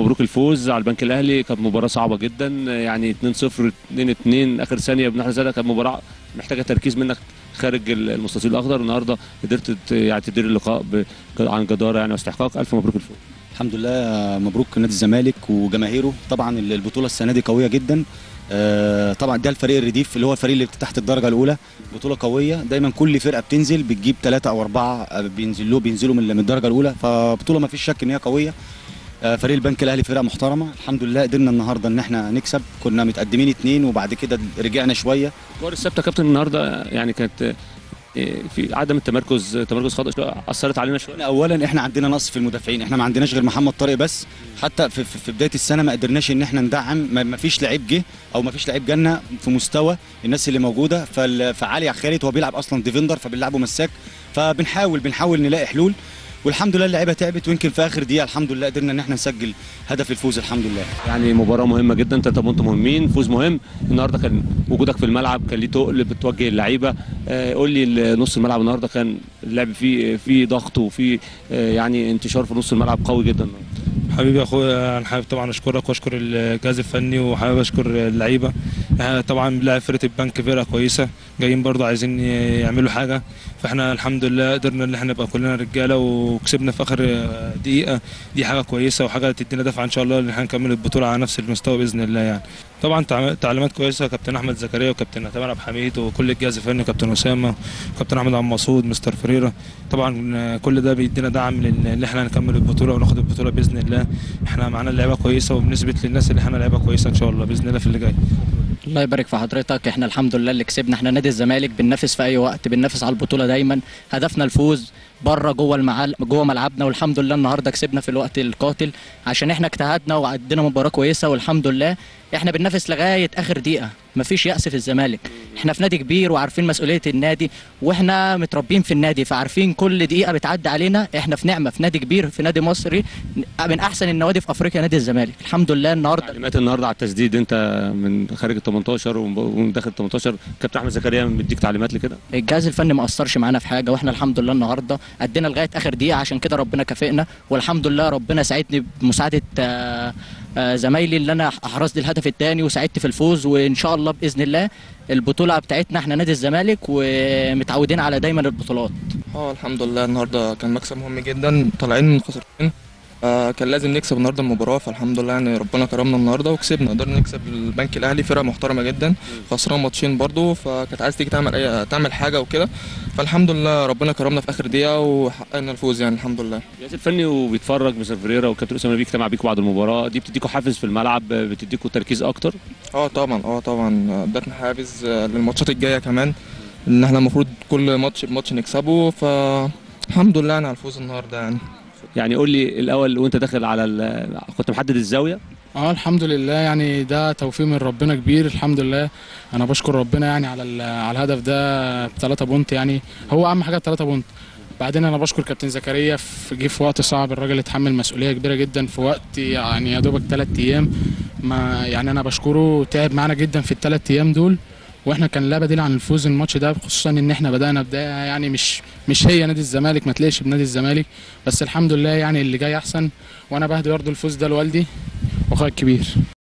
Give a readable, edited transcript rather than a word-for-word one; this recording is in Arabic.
مبروك الفوز على البنك الاهلي. كانت مباراه صعبه جدا، يعني 2-0 2-2 اخر ثانيه بنحن زادة، كانت مباراه محتاجه تركيز منك خارج المستطيل الاخضر. النهارده قدرت يعني تدير اللقاء عن جداره يعني واستحقاق. الف مبروك الفوز. الحمد لله، مبروك نادي الزمالك وجماهيره. طبعا البطوله السنه دي قويه جدا. طبعا ده الفريق الرديف اللي هو الفريق اللي تحت الدرجه الاولى. بطوله قويه دايما، كل فرقه بتنزل بتجيب 3 أو 4 بينزلوا من الدرجه الاولى، فبطوله ما فيش شك ان هي قويه. فريق البنك الاهلي فرقه محترمه. الحمد لله قدرنا النهارده ان احنا نكسب. كنا متقدمين 2 وبعد كده رجعنا شويه. الكور الثابته كابتن النهارده يعني كانت في عدم التمركز خاطئ اثرت علينا شويه. اولا احنا عندنا نقص في المدافعين، احنا ما عندناش غير محمد طارق بس. حتى في بدايه السنه ما قدرناش ان احنا ندعم، ما فيش لعيب جه او ما فيش لعيب جالنا في مستوى الناس اللي موجوده. فعلي خالد هو بيلعب اصلا ديفندر، فبنلعبه مساك. فبنحاول نلاقي حلول، والحمد لله اللعيبه تعبت. ويمكن في اخر دقيقه الحمد لله قدرنا ان احنا نسجل هدف الفوز الحمد لله. يعني مباراه مهمه جدا، 3 بونت مهمين، فوز مهم. النهارده كان وجودك في الملعب كان ليه تقل بتوجه اللعيبه. قول لي نص الملعب النهارده كان اللعب فيه ضغط وفيه يعني انتشار في نص الملعب قوي جدا. حبيبي يا اخويا، انا حابب طبعا اشكرك واشكر الجهاز الفني، وحابب اشكر اللعيبه. طبعا بنلعب فرقه البنك، فرقه كويسه، جايين برضو عايزين يعملوا حاجه. فاحنا الحمد لله قدرنا ان احنا نبقى كلنا رجاله وكسبنا في اخر دقيقه. دي حاجه كويسه وحاجه تدينا دفعه ان شاء الله ان احنا نكمل البطوله على نفس المستوى باذن الله يعني. طبعا تعليمات كويسه كابتن احمد زكريا وكابتن عبد الحميد وكل الجهاز الفني، كابتن اسامه وكابتن احمد عبد المقصود مستر فريرة. طبعا كل ده بيدينا دعم ان احنا نكمل البطوله وناخد البطوله باذن الله. احنا معانا لعيبه كويسه وبنثبت للناس اللي احنا لعيبه كويسه ان شاء الله باذن الله في اللي جاي. الله يبارك في حضرتك. احنا الحمد لله اللي كسبنا. احنا نادي الزمالك بننافس في اي وقت، بننافس على البطوله دايما. هدفنا الفوز بره جوه ملعبنا، والحمد لله النهارده كسبنا في الوقت القاتل عشان احنا اجتهدنا وعدينا مباراه كويسه. والحمد لله احنا بننافس لغايه اخر دقيقه، مفيش يأس في الزمالك. احنا في نادي كبير وعارفين مسؤوليه النادي، واحنا متربيين في النادي، فعارفين كل دقيقه بتعدي علينا. احنا في نعمه، في نادي كبير، في نادي مصري من احسن النوادي في افريقيا، نادي الزمالك. الحمد لله النهارده تعليمات النهارده على التسديد، انت من خارج ال 18 ومن داخل ال 18، كابتن احمد زكريا مديك تعليمات لكده؟ الجهاز الفني ما اثرش معانا في حاجه، واحنا الحمد لله النهارده ادينا لغايه اخر دقيقه، عشان كده ربنا كافئنا. والحمد لله ربنا ساعدني بمساعده زمايلي اللي انا احرزت الهدف الثاني وساعدت في الفوز. وان شاء الله باذن الله البطوله بتاعتنا احنا نادي الزمالك ومتعودين على دايما البطولات. الحمد لله النهارده كان مكسب مهم جدا، طالعين من خسرتين. كان لازم نكسب النهارده المباراه، فالحمد لله يعني ربنا كرمنا النهارده وكسبنا. قدرنا نكسب البنك الاهلي، فرقه محترمه جدا، خسران ماتشين برده، فكانت عايز تيجي تعمل حاجه وكده. فالحمد لله ربنا كرمنا في اخر دقيقه وحققنا الفوز يعني الحمد لله. الجهاز الفني وبيتفرج مستر فريرة وكابتن اسامه بيجتمع بيكم بعد المباراه دي، بتديكوا حافز في الملعب، بتديكوا تركيز اكتر؟ طبعا ادتنا حافز للماتشات الجايه كمان، ان احنا المفروض كل ماتش نكسبه. فالحمد لله على الفوز النهارده يعني قول لي الاول، وانت داخل كنت محدد الزاويه؟ الحمد لله، يعني ده توفيق من ربنا كبير. الحمد لله انا بشكر ربنا يعني على الهدف ده ب3 بونت. يعني هو اهم حاجه 3 بونت. بعدين انا بشكر كابتن زكريا، في وقت صعب الراجل اتحمل مسؤوليه كبيره جدا في وقت يعني يا دوبك 3 ايام. ما يعني انا بشكره، تعب معانا جدا في ال3 ايام دول، واحنا كان لا بديل عن الفوز الماتش ده، خصوصا ان احنا بدانا بدايه يعني مش هي نادي الزمالك، ما تلاقيش بنادي الزمالك. بس الحمد لله يعني اللي جاي احسن، وانا بهدي برضه الفوز ده لوالدي واخويا الكبير.